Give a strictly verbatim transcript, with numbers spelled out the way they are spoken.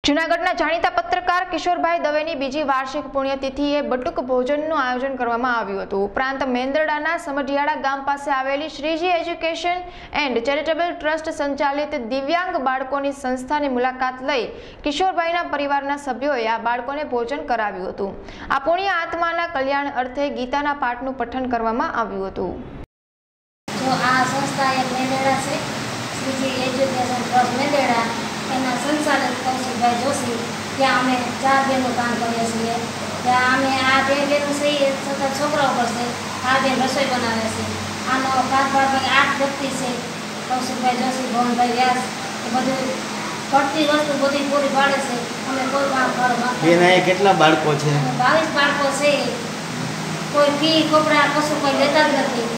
જૂનાગઢના જાણીતા પત્રકાર કિશોરભાઈ દવેની બીજી વાર્ષિક પુણ્યતિથિએ બટુક ભોજનનું આયોજન કરવામાં આવ્યું હતું। ઉપરાંત મેંદરડાના સમઢિયાળા ગામ પાસે આવેલી Shriji education and charitable trust સંચાલિત દિવ્યાંગ બાળકોની સંસ્થાની મુલાકાત લઈ કિશોરભાઈના પરિવારના સભ્યોએ આ બાળકોને ભોજન કરાવ્યું હતું। આ પુણ્ય આત્માના કલ્યાણ અર્થે ગીતાના પાઠનું પઠન કરવામાં આવ્યું હતું। जो आ संस्था एक मेंदड़ा से श्रीजी एजुकेशन ट्रस्ट मेंदड़ा एना संचालक कौशिकभाई जोशी त्या अमे चार बेनो काम करीए छीए। त्या अमे आ बे बेनो से सतत छोकराओ पर से आ बेन रसोई बनावे छे। आनो कारभार में आठ व्यक्ति से कौशिकभाई जोशी भवनभाई व्यास बधु घटती वस्तु बधी पूरी पाड़े छे। अमे कोई घर बेना ए केटला बाळको छे? बावीस बाळको छे। कोई फी कपड़ा कशुं कोई लेता ज नथी।